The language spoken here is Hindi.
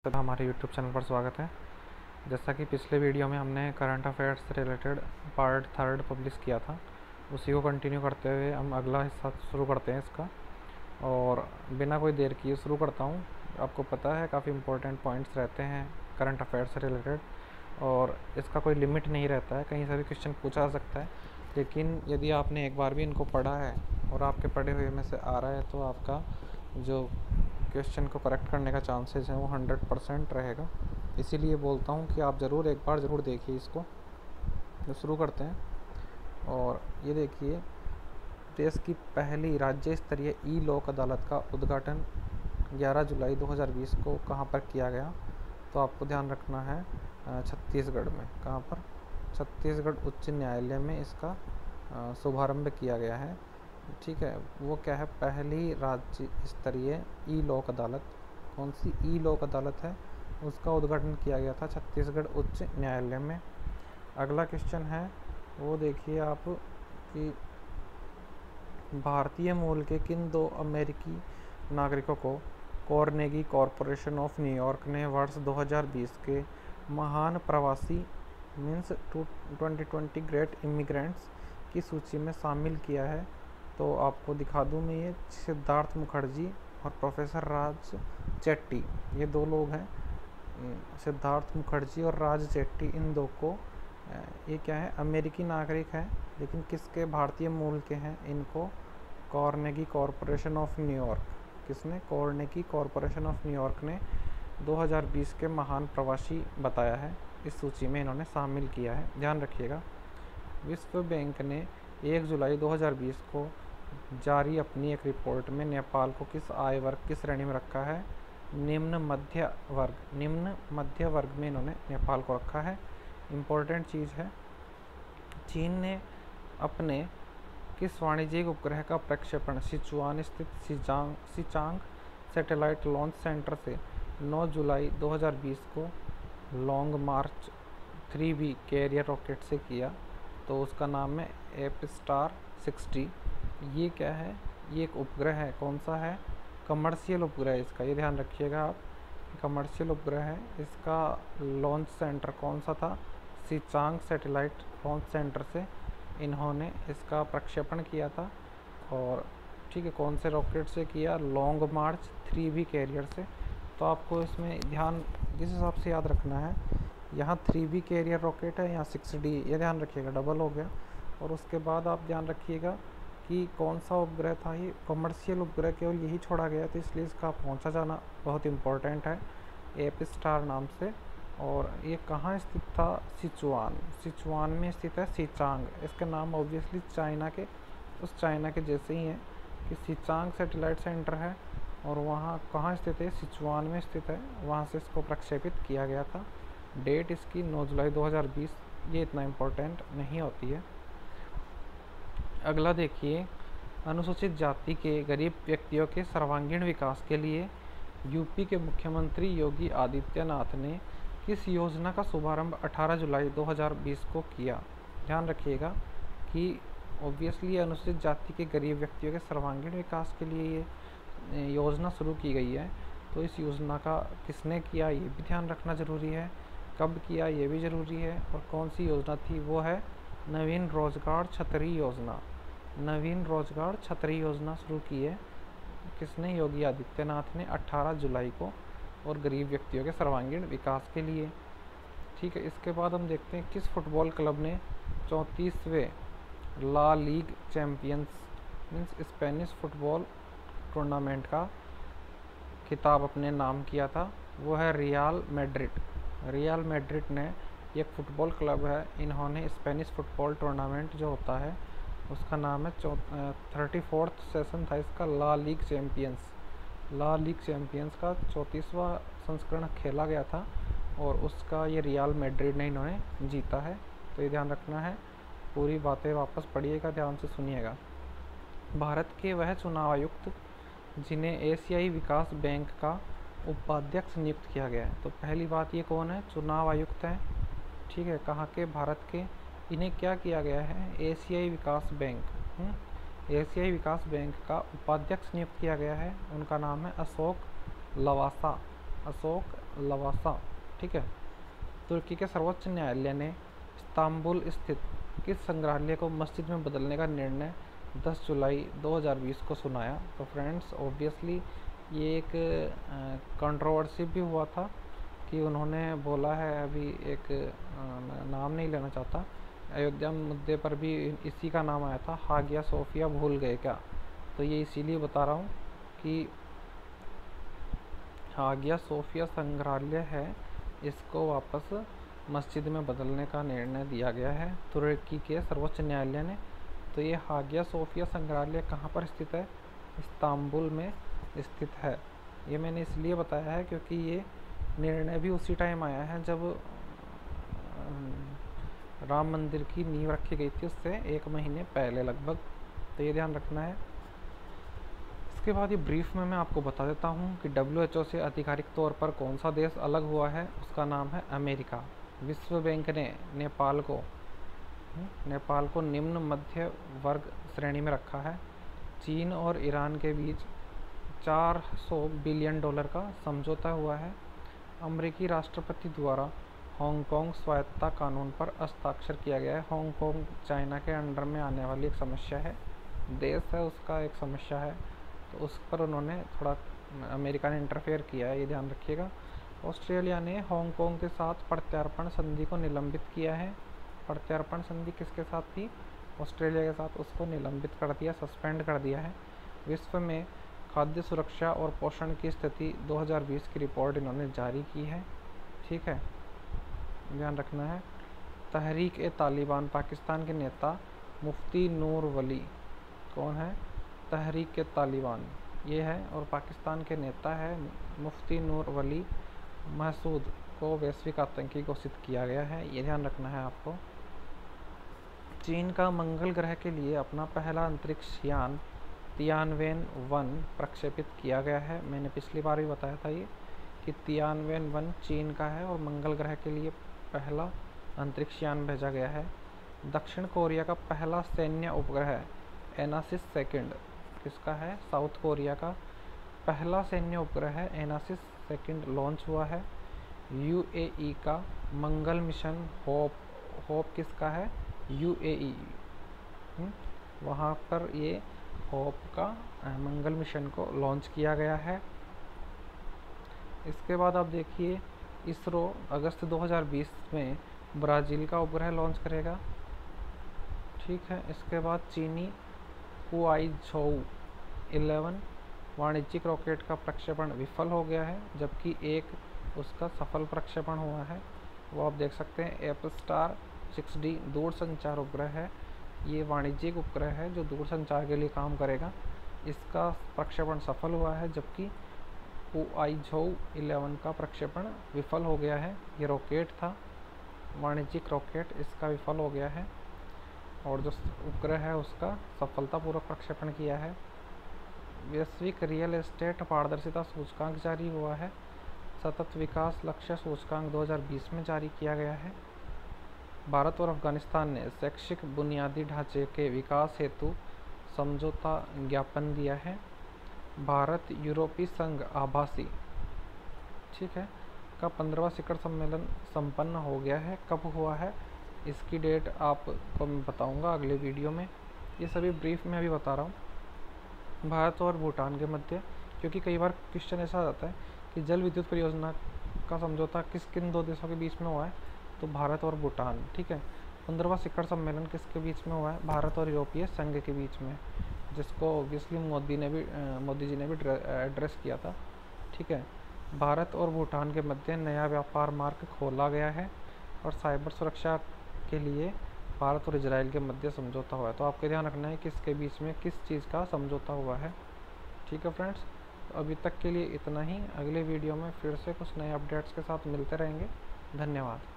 सभी हमारे यूट्यूब चैनल पर स्वागत है। जैसा कि पिछले वीडियो में हमने करंट अफेयर्स से रिलेटेड पार्ट 3 पब्लिश किया था, उसी को कंटिन्यू करते हुए हम अगला हिस्सा शुरू करते हैं इसका। और बिना कोई देर किए शुरू करता हूँ। आपको पता है काफ़ी इंपॉर्टेंट पॉइंट्स रहते हैं करंट अफेयर्स से रिलेटेड, और इसका कोई लिमिट नहीं रहता है, कहीं से भी क्वेश्चन पूछा जा सकता है। लेकिन यदि आपने एक बार भी इनको पढ़ा है और आपके पढ़े हुए में से आ रहा है, तो आपका जो क्वेश्चन को करेक्ट करने का चांसेस है वो 100% रहेगा। इसीलिए बोलता हूँ कि आप ज़रूर एक बार ज़रूर देखिए इसको। तो शुरू करते हैं। और ये देखिए, देश की पहली राज्य स्तरीय ई लोक अदालत का उद्घाटन 11 जुलाई 2020 को कहाँ पर किया गया? तो आपको ध्यान रखना है छत्तीसगढ़ में। कहाँ पर? छत्तीसगढ़ उच्च न्यायालय में इसका शुभारंभ किया गया है। ठीक है, वो क्या है? पहली राज्य स्तरीय ई लोक अदालत। कौन सी ई लोक अदालत है? उसका उद्घाटन किया गया था छत्तीसगढ़ उच्च न्यायालय में। अगला क्वेश्चन है वो देखिए आप कि भारतीय मूल के किन दो अमेरिकी नागरिकों को कार्नेगी कॉरपोरेशन ऑफ न्यूयॉर्क ने वर्ष 2020 के महान प्रवासी मीन्स 2020 ग्रेट इमिग्रेंट्स की सूची में शामिल किया है? तो आपको दिखा दूँ मैं, ये सिद्धार्थ मुखर्जी और प्रोफेसर राज चेट्टी, ये दो लोग हैं। सिद्धार्थ मुखर्जी और राज चेट्टी, इन दो को ये क्या है? अमेरिकी नागरिक हैं, लेकिन किसके? भारतीय मूल के हैं। इनको कार्नेगी कॉरपोरेशन ऑफ न्यूयॉर्क, किसने? कार्नेगी कॉरपोरेशन ऑफ न्यूयॉर्क ने 2020 के महान प्रवासी बताया है, इस सूची में इन्होंने शामिल किया है। ध्यान रखिएगा। विश्व बैंक ने 1 जुलाई 2020 को जारी अपनी एक रिपोर्ट में नेपाल को किस आय वर्ग की श्रेणी में रखा है? निम्न मध्य वर्ग। निम्न मध्य वर्ग में इन्होंने नेपाल को रखा है। इम्पोर्टेंट चीज़ है। चीन ने अपने किस वाणिज्यिक उपग्रह का प्रक्षेपण सिचुआन स्थित सिचांग सैटेलाइट लॉन्च सेंटर से 9 जुलाई 2020 को लॉन्ग मार्च 3B कैरियर रॉकेट से किया? तो उसका नाम है एपस्टार 60। ये क्या है? ये एक उपग्रह है। कौन सा है? कमर्शियल उपग्रह है इसका, ये ध्यान रखिएगा आप। कमर्शियल उपग्रह है। इसका लॉन्च सेंटर कौन सा था? सिचांग सैटेलाइट लॉन्च सेंटर से इन्होंने इसका प्रक्षेपण किया था। और ठीक है, कौन से रॉकेट से किया? लॉन्ग मार्च 3B कैरियर से। तो आपको इसमें ध्यान जिस हिसाब से याद रखना है, यहाँ 3B कैरियर रॉकेट है, यहाँ 6D, ये ध्यान रखिएगा, डबल हो गया। और उसके बाद आप ध्यान रखिएगा कि कौन सा उपग्रह था ये? कमर्शियल उपग्रह, केवल यही छोड़ा गया, तो इसलिए इसका पहुंचा जाना बहुत इम्पोर्टेंट है, एपस्टार नाम से। और ये कहाँ स्थित था? सिचुआन। सिचुआन में स्थित है सिचांग। इसका नाम ऑब्वियसली चाइना के, उस चाइना के जैसे ही है कि सिचांग सैटेलाइट सेंटर है, और वहाँ कहाँ स्थित है? सिचुआन में स्थित है। वहाँ से इसको प्रक्षेपित किया गया था। डेट इसकी 9 जुलाई 2020। ये इतना इम्पोर्टेंट नहीं होती है। अगला देखिए, अनुसूचित जाति के गरीब व्यक्तियों के सर्वांगीण विकास के लिए यूपी के मुख्यमंत्री योगी आदित्यनाथ ने किस योजना का शुभारंभ 18 जुलाई 2020 को किया? ध्यान रखिएगा कि ऑब्वियसली अनुसूचित जाति के गरीब व्यक्तियों के सर्वांगीण विकास के लिए ये योजना शुरू की गई है। तो इस योजना का किसने किया, ये भी ध्यान रखना ज़रूरी है। कब किया, ये भी ज़रूरी है। और कौन सी योजना थी? वो है नवीन रोजगार छतरी योजना। नवीन रोजगार छतरी योजना शुरू की है किसने? योगी आदित्यनाथ ने 18 जुलाई को, और गरीब व्यक्तियों के सर्वांगीण विकास के लिए। ठीक है, इसके बाद हम देखते हैं किस फुटबॉल क्लब ने 34वें la league champions means Spanish football tournament का खिताब अपने नाम किया था? वो है रियल मैड्रिड। रियल मैड्रिड ने, एक फुटबॉल क्लब है, इन्होंने स्पेनिश फुटबॉल टूर्नामेंट जो होता है उसका नाम है 34th सेशन था इसका, la league champions. La league champions का 34वां संस्करण खेला गया था, और उसका ये रियल मैड्रिड ने इन्होंने जीता है। तो ये ध्यान रखना है। पूरी बातें वापस पढ़िएगा, ध्यान से सुनिएगा। भारत के वह चुनाव आयुक्त जिन्हें एशियाई विकास बैंक का उपाध्यक्ष नियुक्त किया गया है। तो पहली बात, ये कौन है? चुनाव आयुक्त हैं। ठीक है, कहाँ के? भारत के। इन्हें क्या किया गया है? एशियाई विकास बैंक, एशियाई विकास बैंक का उपाध्यक्ष नियुक्त किया गया है। उनका नाम है अशोक लवासा। अशोक लवासा, ठीक है। तुर्की के सर्वोच्च न्यायालय ने इस्तांबुल स्थित किस संग्रहालय को मस्जिद में बदलने का निर्णय 10 जुलाई 2020 को सुनाया? तो फ्रेंड्स, ऑब्वियसली ये एक कंट्रोवर्सी भी हुआ था कि उन्होंने बोला है, अभी एक नाम नहीं लेना चाहता, अयोध्या मुद्दे पर भी इसी का नाम आया था, हागिया सोफिया भूल गए क्या? तो ये इसीलिए बता रहा हूँ कि हागिया सोफिया संग्रहालय है, इसको वापस मस्जिद में बदलने का निर्णय दिया गया है तुर्की के सर्वोच्च न्यायालय ने। तो ये हागिया सोफिया संग्रहालय कहाँ पर स्थित है? इस्तांबुल में स्थित है। ये मैंने इसलिए बताया है क्योंकि ये निर्णय भी उसी टाइम आया है जब राम मंदिर की नींव रखी गई थी, उससे 1 महीने पहले लगभग। तो ये ध्यान रखना है। इसके बाद ये ब्रीफ में मैं आपको बता देता हूँ कि WHO से आधिकारिक तौर पर कौन सा देश अलग हुआ है। उसका नाम है अमेरिका। विश्व बैंक ने नेपाल को निम्न मध्य वर्ग श्रेणी में रखा है। चीन और ईरान के बीच $400 बिलियन का समझौता हुआ है। अमेरिकी राष्ट्रपति द्वारा हांगकांग स्वायत्तता कानून पर हस्ताक्षर किया गया है। हांगकांग चाइना के अंडर में आने वाली एक समस्या है, देश है उसका एक समस्या है, तो उस पर उन्होंने थोड़ा अमेरिका ने इंटरफेयर किया है, ये ध्यान रखिएगा। ऑस्ट्रेलिया ने हांगकांग के साथ प्रत्यार्पण संधि को निलंबित किया है। प्रत्यार्पण संधि किसके साथ थी? ऑस्ट्रेलिया के साथ। उसको निलंबित कर दिया, सस्पेंड कर दिया है। विश्व में खाद्य सुरक्षा और पोषण की स्थिति 2020 की रिपोर्ट इन्होंने जारी की है, ठीक है, ध्यान रखना है। तहरीक ए तालिबान पाकिस्तान के नेता मुफ्ती नूर वली, कौन है? तहरीक ए तालिबान ये है, और पाकिस्तान के नेता है मुफ्ती नूर वली महसूद को वैश्विक आतंकी घोषित किया गया है, ये ध्यान रखना है आपको। चीन का मंगल ग्रह के लिए अपना पहला अंतरिक्ष यान तियानवेन-1 प्रक्षेपित किया गया है। मैंने पिछली बार भी बताया था ये कि तियानवेन-1 चीन का है और मंगल ग्रह के लिए पहला अंतरिक्ष यान भेजा गया है। दक्षिण कोरिया का पहला सैन्य उपग्रह एनासिस सेकंड किसका है? साउथ कोरिया का पहला सैन्य उपग्रह एनासिस सेकंड लॉन्च हुआ है। UAE का मंगल मिशन होप किसका है? UAE, वहाँ पर ये होप का मंगल मिशन को लॉन्च किया गया है। इसके बाद आप देखिए, इसरो अगस्त 2020 में ब्राज़ील का उपग्रह लॉन्च करेगा, ठीक है। इसके बाद चीनी हुआईझोउ 11 वाणिज्यिक रॉकेट का प्रक्षेपण विफल हो गया है, जबकि एक उसका सफल प्रक्षेपण हुआ है, वो आप देख सकते हैं। एपस्टार 6D दूरसंचार उपग्रह है, ये वाणिज्यिक उपग्रह है जो दूरसंचार के लिए काम करेगा, इसका प्रक्षेपण सफल हुआ है, जबकि हुआईझोउ 11 का प्रक्षेपण विफल हो गया है। ये रॉकेट था, वाणिज्यिक रॉकेट, इसका विफल हो गया है, और जो उपग्रह है उसका सफलतापूर्वक प्रक्षेपण किया है। वैश्विक रियल एस्टेट पारदर्शिता सूचकांक जारी हुआ है। सतत विकास लक्ष्य सूचकांक 2020 में जारी किया गया है। भारत और अफगानिस्तान ने शैक्षिक बुनियादी ढांचे के विकास हेतु समझौता ज्ञापन दिया है। भारत यूरोपीय संघ आभासी, ठीक है, का 15वां शिखर सम्मेलन संपन्न हो गया है। कब हुआ है इसकी डेट आपको मैं बताऊंगा अगले वीडियो में, ये सभी ब्रीफ में अभी बता रहा हूँ। भारत और भूटान के मध्य, क्योंकि कई बार क्वेश्चन ऐसा आ जाता है कि जल विद्युत परियोजना का समझौता किन 2 देशों के बीच में हुआ है, तो भारत और भूटान, ठीक है। 15वां शिखर सम्मेलन किसके बीच में हुआ है? भारत और यूरोपीय संघ के बीच में, जिसको ऑब्वियसली मोदी जी ने भी एड्रेस किया था, ठीक है। भारत और भूटान के मध्य नया व्यापार मार्ग खोला गया है, और साइबर सुरक्षा के लिए भारत और इजराइल के मध्य समझौता हुआ है। तो आपको ध्यान रखना है कि इसके बीच में किस चीज़ का समझौता हुआ है, ठीक है फ्रेंड्स। तो अभी तक के लिए इतना ही, अगले वीडियो में फिर से कुछ नए अपडेट्स के साथ मिलते रहेंगे। धन्यवाद।